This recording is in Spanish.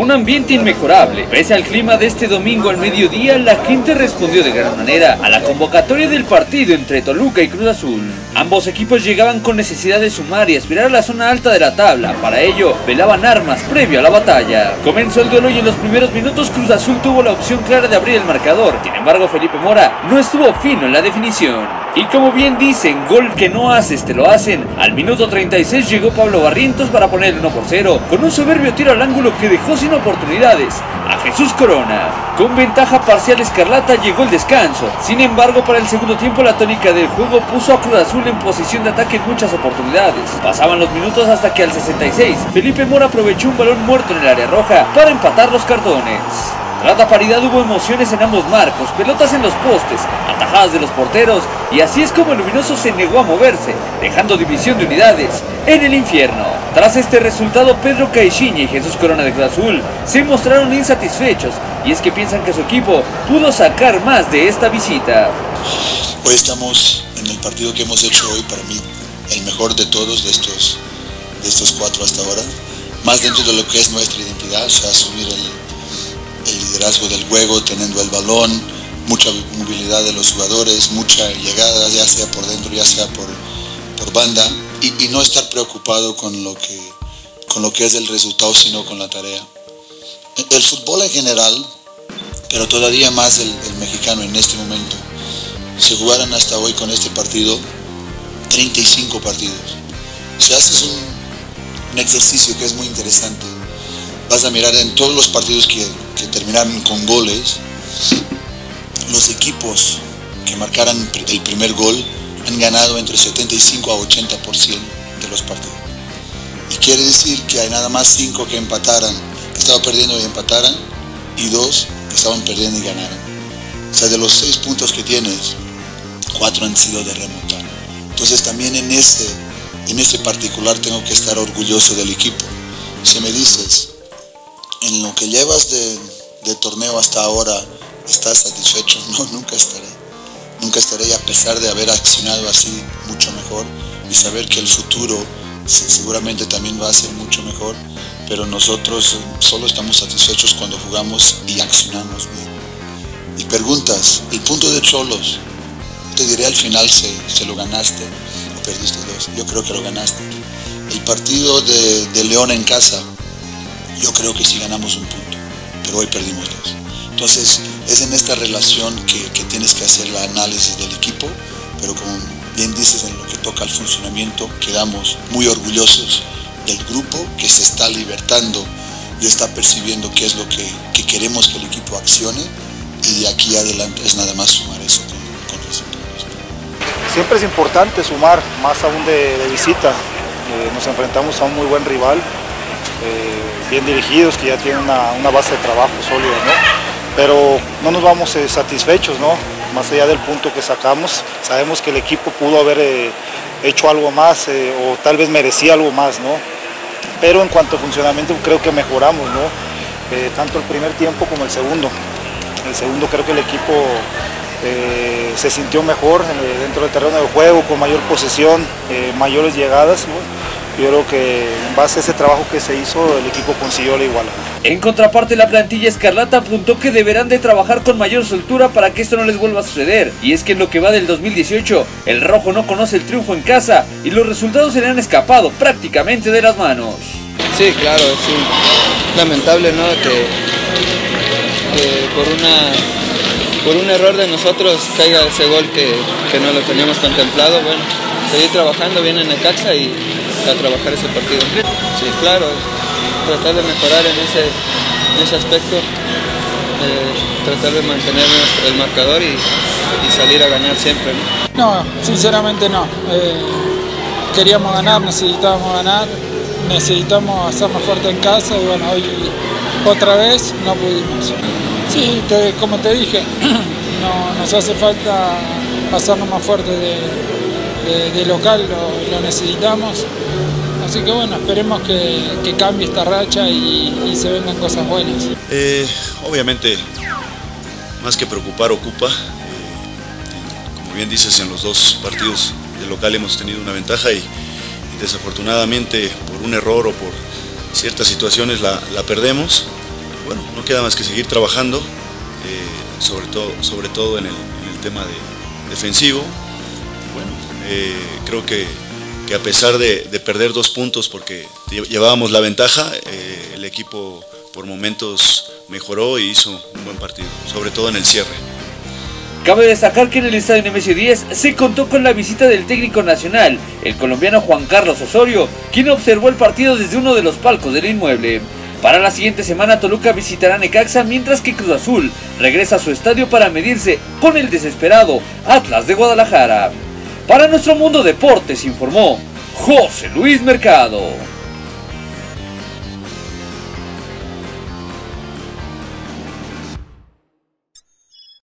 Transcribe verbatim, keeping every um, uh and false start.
Un ambiente inmejorable. Pese al clima de este domingo al mediodía, la gente respondió de gran manera a la convocatoria del partido entre Toluca y Cruz Azul. Ambos equipos llegaban con necesidad de sumar y aspirar a la zona alta de la tabla. Para ello, velaban armas previo a la batalla. Comenzó el duelo y en los primeros minutos Cruz Azul tuvo la opción clara de abrir el marcador. Sin embargo, Felipe Mora no estuvo fino en la definición. Y como bien dicen, gol que no haces te lo hacen. Al minuto treinta y seis llegó Pablo Barrientos para poner el uno por cero, con un soberbio tiro al ángulo que dejó sin oportunidades a Jesús Corona. Con ventaja parcial escarlata llegó el descanso. Sin embargo, para el segundo tiempo la tónica del juego puso a Cruz Azul en posición de ataque en muchas oportunidades. Pasaban los minutos hasta que al sesenta y seis, Felipe Mora aprovechó un balón muerto en el área roja para empatar los cartones. Tras la paridad hubo emociones en ambos marcos, pelotas en los postes, atajadas de los porteros, y así es como el Luminoso se negó a moverse, dejando división de unidades en el infierno. Tras este resultado, Pedro Caixinha y Jesús Corona de Cruz Azul se mostraron insatisfechos, y es que piensan que su equipo pudo sacar más de esta visita. Hoy estamos en el partido que hemos hecho hoy, para mí el mejor de todos, de estos, de estos cuatro hasta ahora, más dentro de lo que es nuestra identidad, o sea, asumir el el liderazgo del juego, teniendo el balón, mucha movilidad de los jugadores, mucha llegada, ya sea por dentro, ya sea por, por banda, y, y no estar preocupado con lo, que, con lo que es el resultado, sino con la tarea. El, el fútbol en general, pero todavía más el, el mexicano en este momento, se jugaron hasta hoy con este partido treinta y cinco partidos. O sea, haces un, un ejercicio que es muy interesante. Vas a mirar en todos los partidos que, que terminaron con goles, los equipos que marcaran el primer gol han ganado entre setenta y cinco a ochenta por ciento de los partidos. Y quiere decir que hay nada más cinco que empataran, que estaban perdiendo y empataran, y dos que estaban perdiendo y ganaran. O sea, de los seis puntos que tienes, cuatro han sido de remontar. Entonces también en este, en este particular tengo que estar orgulloso del equipo. Si me dices, en lo que llevas de, de torneo hasta ahora, ¿estás satisfecho? No, nunca estaré. Nunca estaré, y a pesar de haber accionado así mucho mejor y saber que el futuro seguramente también va a ser mucho mejor, pero nosotros solo estamos satisfechos cuando jugamos y accionamos bien. Y preguntas, el punto de Xolos, te diré al final si se lo ganaste o perdiste dos. Yo creo que lo ganaste. El partido de, de León en casa, yo creo que sí ganamos un punto, pero hoy perdimos dos. Entonces, es en esta relación que, que tienes que hacer el análisis del equipo, pero como bien dices, en lo que toca al funcionamiento, quedamos muy orgullosos del grupo que se está libertando y está percibiendo qué es lo que, que queremos que el equipo accione, y de aquí adelante es nada más sumar eso con, con resultados. Siempre es importante sumar, más aún de, de visita. Eh, nos enfrentamos a un muy buen rival. Eh, bien dirigidos, que ya tienen una, una base de trabajo sólida, ¿no? Pero no nos vamos eh, satisfechos, ¿no? Más allá del punto que sacamos, sabemos que el equipo pudo haber eh, hecho algo más eh, o tal vez merecía algo más, ¿no? Pero en cuanto a funcionamiento creo que mejoramos, ¿no? Eh, tanto el primer tiempo como el segundo. El segundo creo que el equipo eh, se sintió mejor eh, dentro del terreno de juego, con mayor posesión, eh, mayores llegadas, ¿no? Yo creo que en base a ese trabajo que se hizo, el equipo consiguió la igualdad. En contraparte, la plantilla escarlata apuntó que deberán de trabajar con mayor soltura para que esto no les vuelva a suceder. Y es que en lo que va del dos mil dieciocho, el rojo no conoce el triunfo en casa y los resultados se le han escapado prácticamente de las manos. Sí, claro, es lamentable, ¿no? Que, que por una por un error de nosotros caiga ese gol que, que no lo teníamos contemplado. Bueno, seguir trabajando bien en Necaxa y a trabajar ese partido. Sí, claro, tratar de mejorar en ese, en ese aspecto, eh, tratar de mantener el marcador y, y salir a ganar siempre, ¿no? No, sinceramente no. Eh, queríamos ganar, necesitábamos ganar, necesitamos hacer más fuerte en casa y bueno, hoy otra vez no pudimos. Sí, te, como te dije, no, nos hace falta pasarnos más fuerte de, de, de local, lo, lo necesitamos. Así que bueno, esperemos que, que cambie esta racha y, y se vengan cosas buenas. Eh, obviamente, más que preocupar, ocupa. Eh, como bien dices, en los dos partidos de local hemos tenido una ventaja y, y desafortunadamente por un error o por ciertas situaciones la, la perdemos. bueno, no queda más que seguir trabajando, eh, sobre todo, sobre todo en el, en el tema de defensivo. Bueno, eh, creo que, que a pesar de, de perder dos puntos porque llevábamos la ventaja, eh, el equipo por momentos mejoró y hizo un buen partido, sobre todo en el cierre. Cabe destacar que en el estadio Nemesio diez se contó con la visita del técnico nacional, el colombiano Juan Carlos Osorio, quien observó el partido desde uno de los palcos del inmueble. Para la siguiente semana Toluca visitará Necaxa, mientras que Cruz Azul regresa a su estadio para medirse con el desesperado Atlas de Guadalajara. Para Nuestro Mundo Deportes informó José Luis Mercado.